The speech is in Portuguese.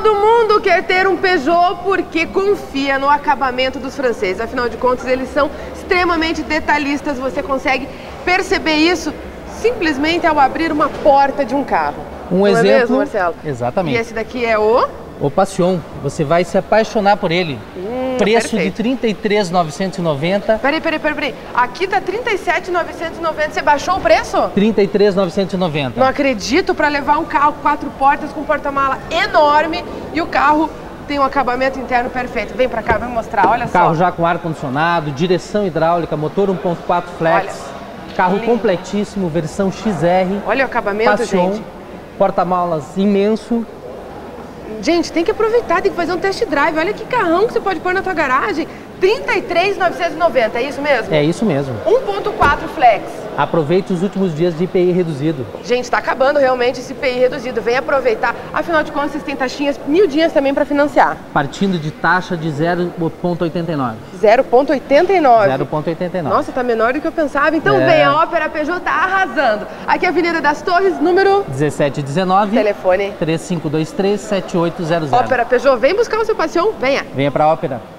Todo mundo quer ter um Peugeot porque confia no acabamento dos franceses. Afinal de contas, eles são extremamente detalhistas. Você consegue perceber isso simplesmente ao abrir uma porta de um carro. Um exemplo, é mesmo, Marcelo? Exatamente. E esse daqui é o Passion. Você vai se apaixonar por ele. Preço perfeito. de R$ 33.990. Peraí. Aqui tá 37.990. Você baixou o preço? R$ 33.990. Não acredito, para levar um carro 4 portas com porta-mala enorme e o carro tem um acabamento interno perfeito. Vem pra cá, vem mostrar, olha só. Carro já com ar-condicionado, direção hidráulica, motor 1.4 flex. Olha, carro lindo. completíssimo, versão XR. Olha o acabamento, Passion, gente. porta-malas imenso. Gente, tem que aproveitar, tem que fazer um test drive. Olha que carrão que você pode pôr na tua garagem. 33.990, é isso mesmo? É isso mesmo. 1.4 flex. Aproveite os últimos dias de IPI reduzido. Gente, tá acabando realmente esse IPI reduzido. Vem aproveitar. Afinal de contas, vocês têm taxinhas 1000 dias também para financiar. Partindo de taxa de 0,89. 0,89. 0,89. Nossa, tá menor do que eu pensava. Então É. vem, a Ópera Peugeot tá arrasando. Aqui é a Avenida das Torres, número... 1719 Telefone. 3523 7800. Ópera Peugeot, vem buscar o seu Passion. Venha. Venha pra Ópera.